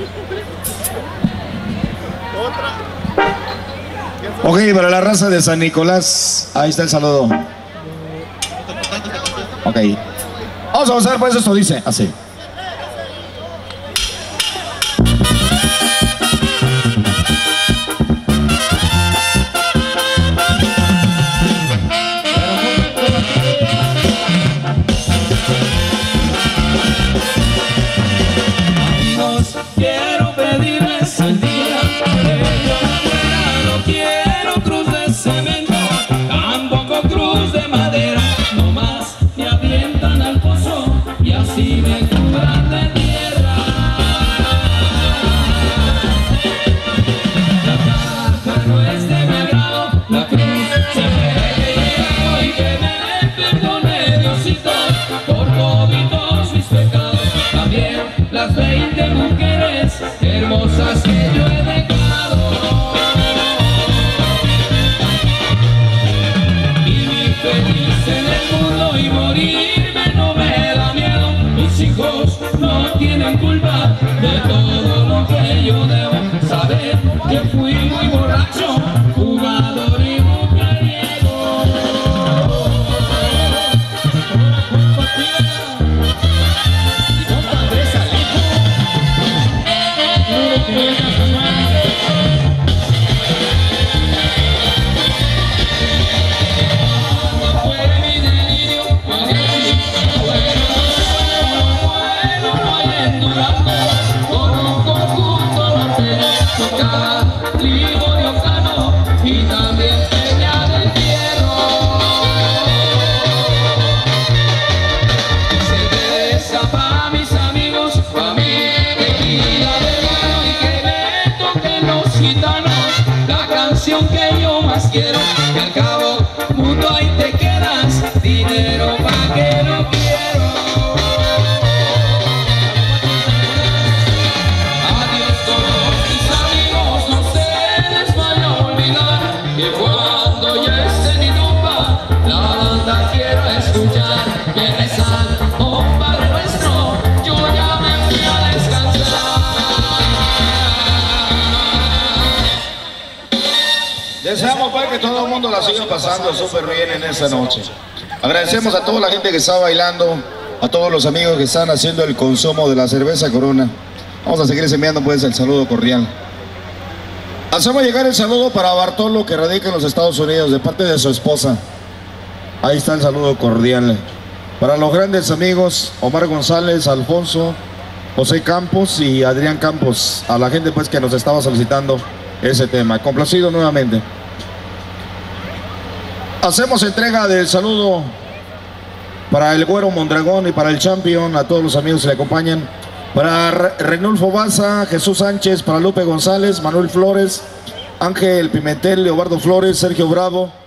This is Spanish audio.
Ok, para la raza de San Nicolás, ahí está el saludo. Ok. Vamos a avanzar, pues esto dice así. Quiero pedirles al día que yo no quiero cruz de cemento, tampoco cruz de madera, nomás me avientan al pozo y así me cubran de tierra. La caja no es de mi agrado, la cruz se me llegado y que me perdone Diosito por toditos mis pecados, también las 20 mujeres hermosas que yo he dejado. Vivir feliz en el mundo y morirme no me da miedo. Mis hijos no tienen culpa de todo lo que yo debo. Saber que fui muy borracho, jugador y mujeriego. Y también Peña del Fierro. Cerveza pa' mis amigos, pa' mí tequila de mano y que me toquen los gitanos la canción que yo más quiero, que al cabo mundo ahí te quedas, dinero pa' que no quiero. Adiós todos mis amigos, no se les vaya a olvidar que cuando ya esté mi tumba, la banda quiero escuchar. Que rezan, oh Padre nuestro, yo ya me fui a descansar. Deseamos pues que todo el mundo la siga pasando súper bien en esta noche. Agradecemos a toda la gente que está bailando, a todos los amigos que están haciendo el consumo de la cerveza Corona. Vamos a seguir enviando pues el saludo cordial. Hacemos llegar el saludo para Bartolo, que radica en los Estados Unidos, de parte de su esposa. Ahí está el saludo cordial. Para los grandes amigos, Omar González, Alfonso, José Campos y Adrián Campos. A la gente pues que nos estaba solicitando ese tema. Complacido nuevamente. Hacemos entrega del saludo para el Güero Mondragón y para el Champion, a todos los amigos que le acompañan. Para Renulfo Baza, Jesús Sánchez, para Lupe González, Manuel Flores, Ángel Pimentel, Leobardo Flores, Sergio Bravo,